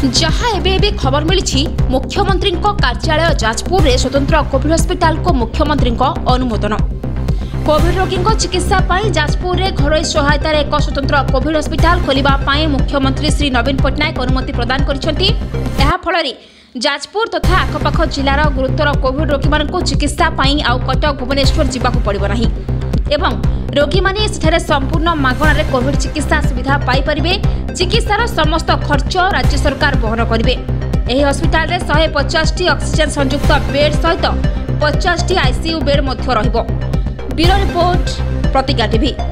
जहाँ एबे खबर मिली मुख्यमंत्री कार्यालय जाजपुर में स्वतंत्र कोविड हस्पिटाल को मुख्यमंत्री अनुमोदन। कोविड रोगी चिकित्सा जाजपुर में घरोई सहायता एक स्वतंत्र कोविड हस्पिटाल खोलने मुख्यमंत्री श्री नवीन पट्टनायक अनुमति प्रदान कर जाजपुर तथा आखपाख जिलार गुरुतर कोविड रोगी मान चिकित्सा आउ कटक भुवनेश्वर जावाक पड़िब नाही एवं रोगी माने सेठारे संपूर्ण मागणारे कोविड चिकित्सा सुविधा पाई परिबे। चिकित्सार समस्त खर्च राज्य सरकार वहन करिवे। एही हस्पिटाल रे 150 ऑक्सीजन संयुक्त बेड सहित 50 आईसीयू बेड मध्य रहिबो। Bureau report Pratigya TV.